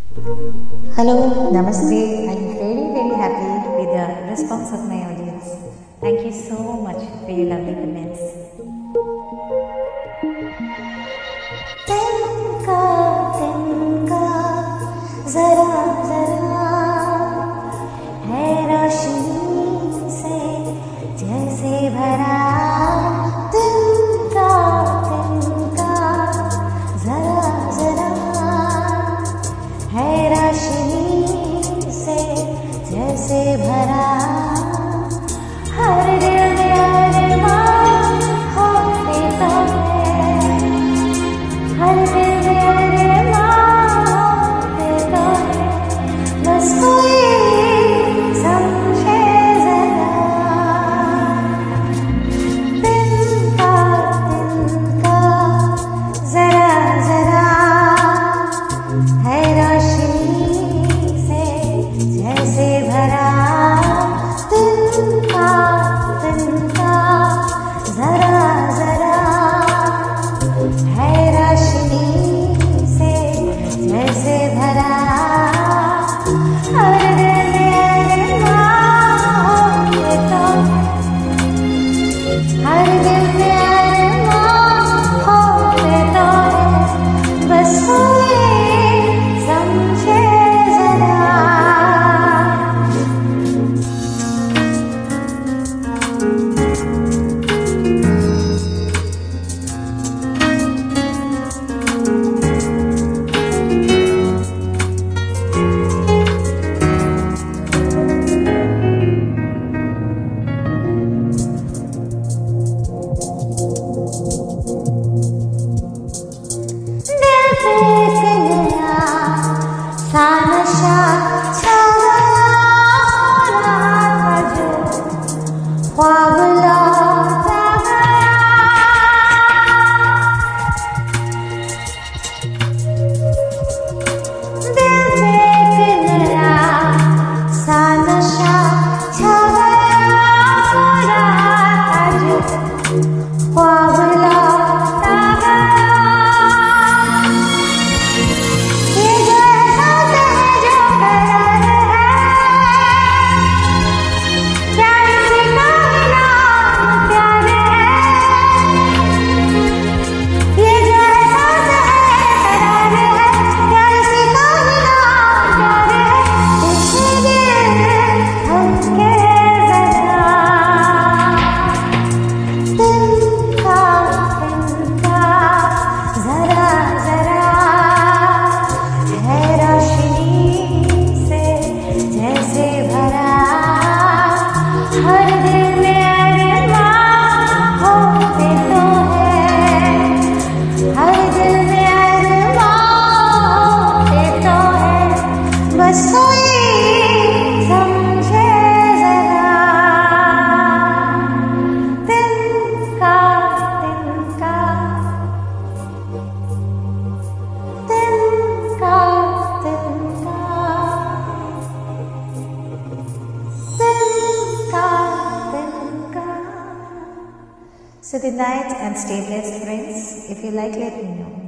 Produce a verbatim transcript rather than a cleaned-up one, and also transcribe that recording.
Hello, Namaste. I'm very, very happy with the response of my audience. Thank you so much for your lovely comments. तिनका तिनका जरा जरा है रोशनी से जैसे भरा, तिनका तिनका जरा जरा है रोशनी से जैसे भरा, हर दिल में अरमान होते तो है, हर दिल में अरमान होते तो है, बस कोई समझे जरा, तिनका तिनका जरा जरा है रोशनी से जैसे भरा, तिनका तिनका जरा जरा है रोशनी से जैसे भरा, हर दिल में अरमान होते तो है, हर दिल में अरमान होते तो है, बस कोई समझे जरा। दिल पे एक नया सा नशा छा गया, रात जो ख्वाब लौटा गया, दिल पे एक नया सा नशा छा गया, रात जो ख्वाब लौटा गया, ये जो एहसास है जो करार है, क्या इसी का ही नाम प्यार है, ये जो एहसास है करार है, क्या इसी का ही नाम प्यार है, इसीलिए हमके जरा, तिनका तिनका जरा जरा है रोशनी से जैसे भरा, हर दिल में अरमान होते तो है, हर दिल में अरमान होते तो है, बस कोई समझे जरा, तिनका तिनका तिनका तिनका तिनका तिनका। So good night and stay blessed, friends. If you like, let me know.